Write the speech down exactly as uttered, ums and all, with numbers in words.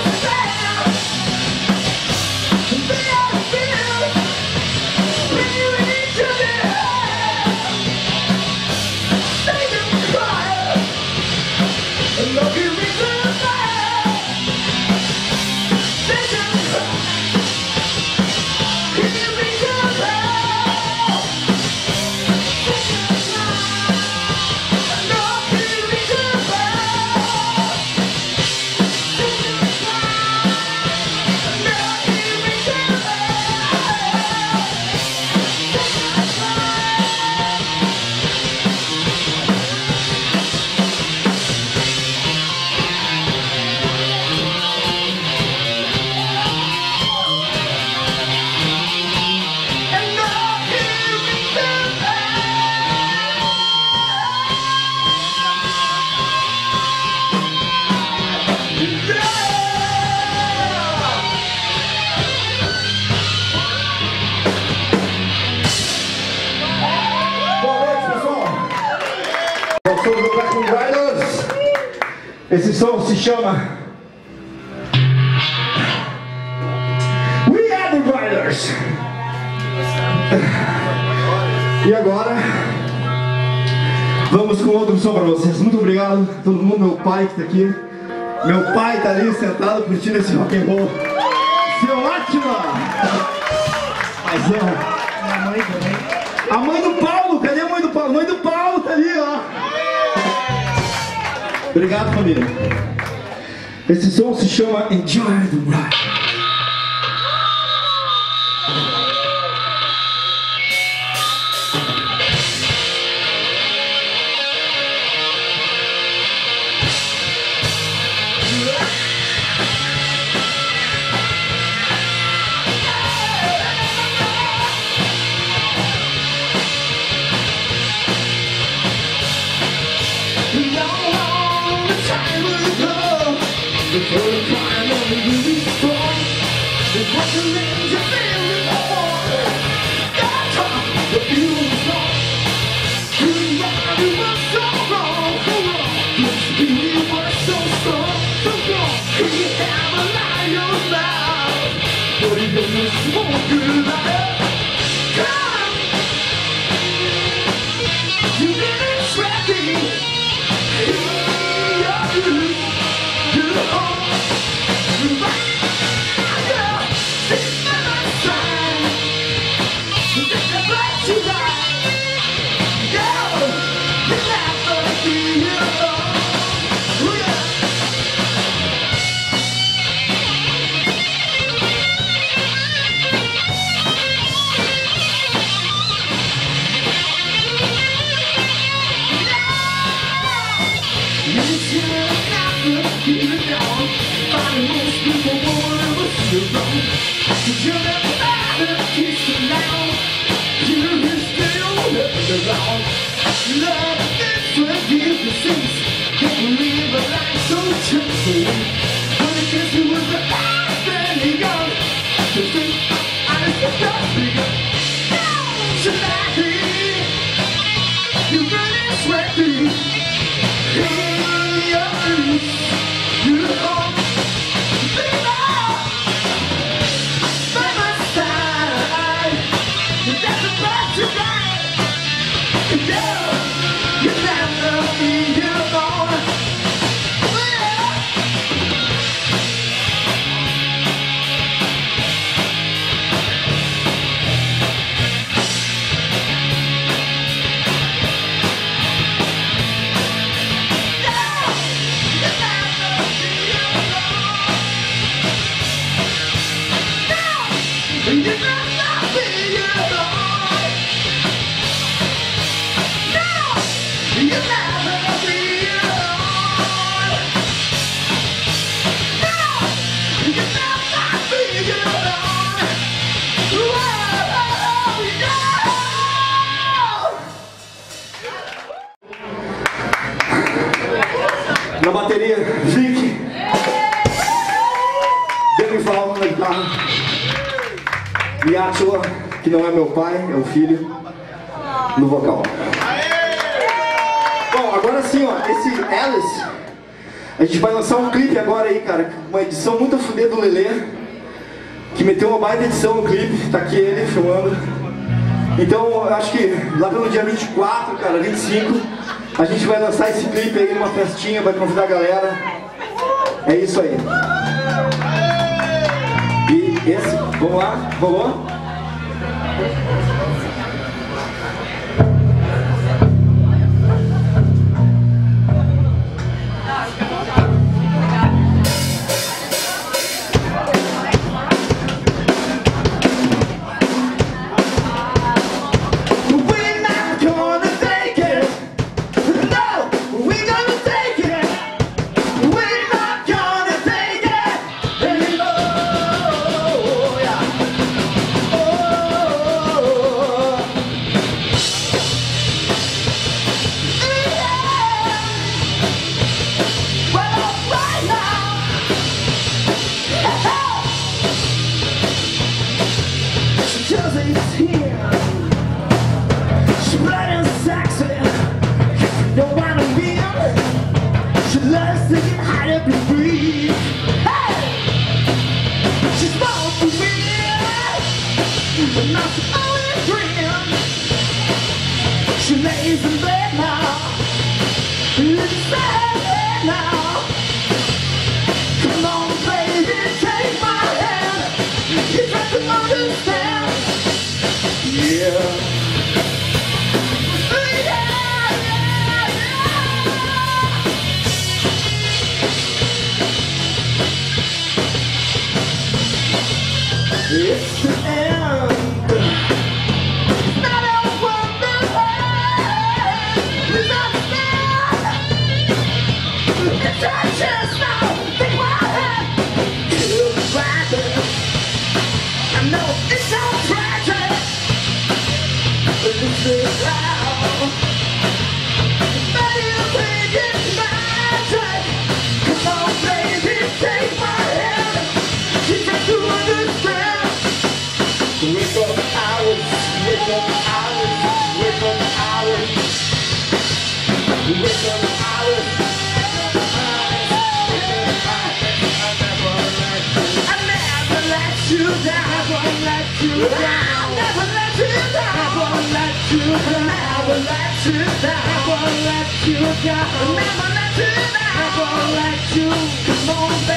Esse som se chama We Are The Riders. E agora vamos com outro som para vocês. Muito obrigado a todo mundo, meu pai que está aqui. Meu pai está ali sentado curtindo esse rock and roll. Seu Átila! Paizão. A mãe também. A mãe do Paulo, cadê a mãe do Paulo? A mãe do Paulo tá ali, ó. Obrigado, família. Esse som se chama Enjoy the Ride. For the crime of the really strong, there's what you mean to feel before. God talk, but you were wrong. You right, you were so wrong, so wrong. Yes, you were so strong, so strong. Could you have a liar now? But it doesn't smoke you liar. Come, you didn't trap me. You never had a kiss now. You still live around. Love is what you disease. Can't believe a life so truthful. When it gets you with the past and young, to think I just got bigger. Should I be? You really sweaty. In your boots, you know. Na bateria, Vic. Demi Falco na guitarra. E Átila, que não é meu pai, é o filho, no vocal. Bom, agora sim, ó, esse Alice A gente vai lançar um clipe agora aí, cara, uma edição muito a fuder do Lelê, que meteu uma baita edição no clipe, tá aqui ele filmando. Então, eu acho que lá pelo dia vinte e quatro, cara, vinte e cinco, a gente vai lançar esse clipe aí numa festinha, vai convidar a galera. É isso aí. E esse, vamos lá, rolou? She lays in bed now, it's sad now. Come on baby, take my hand, you try to understand. Yeah. It's the end. It's not a wonderland. It's not sad. It's our chance now. Take my hand. It's tragic. I know it's so tragic. This is how. But you think it's magic. Come on, baby, take my hand. You try to understand. Wake up Alice, wake up Alice, wake up Alice, wake up Alice. I never let you down, I won't let you down. I never let you down, I won't let you down. I never let you down, I won't let you down. I never let you down, I won't let you. Come on, baby.